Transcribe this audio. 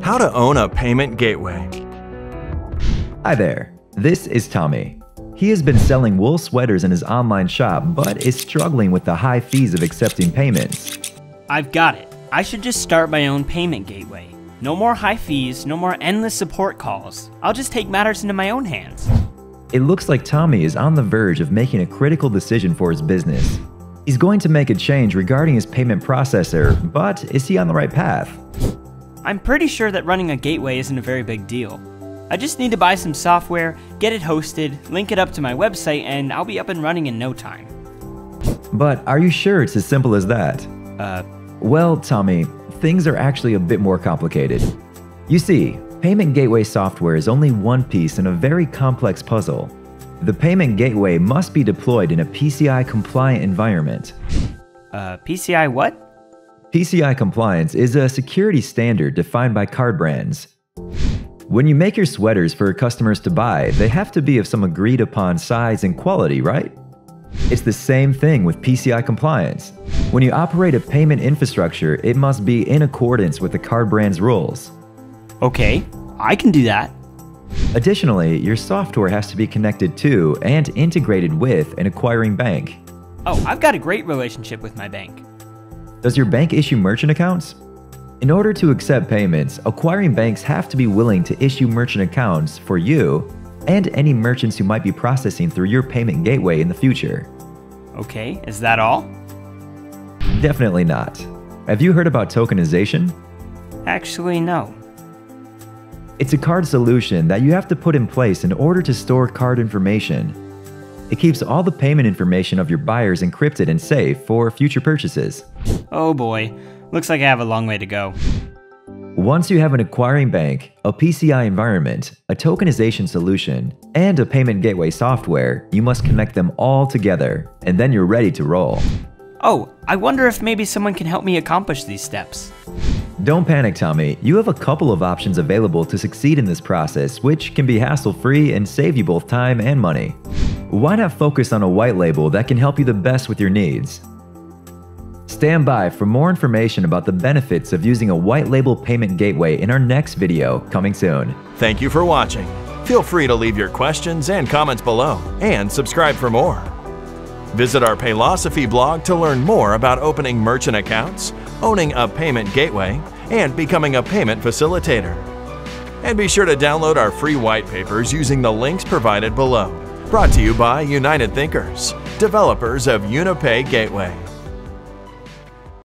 How to own a payment gateway. Hi there, this is Tommy. He has been selling wool sweaters in his online shop, but is struggling with the high fees of accepting payments. I've got it. I should just start my own payment gateway. No more high fees, no more endless support calls. I'll just take matters into my own hands. It looks like Tommy is on the verge of making a critical decision for his business. He's going to make a change regarding his payment processor, but is he on the right path? I'm pretty sure that running a gateway isn't a very big deal. I just need to buy some software, get it hosted, link it up to my website, and I'll be up and running in no time. But are you sure it's as simple as that? Well, Tommy, things are actually a bit more complicated. You see, payment gateway software is only one piece in a very complex puzzle. The payment gateway must be deployed in a PCI-compliant environment. PCI what? PCI compliance is a security standard defined by card brands. When you make your sweaters for customers to buy, they have to be of some agreed upon size and quality, right? It's the same thing with PCI compliance. When you operate a payment infrastructure, it must be in accordance with the card brand's rules. Okay, I can do that. Additionally, your software has to be connected to and integrated with an acquiring bank. Oh, I've got a great relationship with my bank. Does your bank issue merchant accounts? In order to accept payments, acquiring banks have to be willing to issue merchant accounts for you and any merchants who might be processing through your payment gateway in the future. Okay, is that all? Definitely not. Have you heard about tokenization? Actually, no. It's a card solution that you have to put in place in order to store card information. It keeps all the payment information of your buyers encrypted and safe for future purchases. Oh boy, looks like I have a long way to go. Once you have an acquiring bank, a PCI environment, a tokenization solution, and a payment gateway software, you must connect them all together, and then you're ready to roll. Oh, I wonder if maybe someone can help me accomplish these steps. Don't panic, Tommy. You have a couple of options available to succeed in this process, which can be hassle-free and save you both time and money. Why not focus on a white label that can help you the best with your needs? Stand by for more information about the benefits of using a white label payment gateway in our next video coming soon. Thank you for watching. Feel free to leave your questions and comments below, and subscribe for more. Visit our Paylosophy blog to learn more about opening merchant accounts, owning a payment gateway, and becoming a payment facilitator. And be sure to download our free white papers using the links provided below. Brought to you by United Thinkers, developers of UniPay Gateway.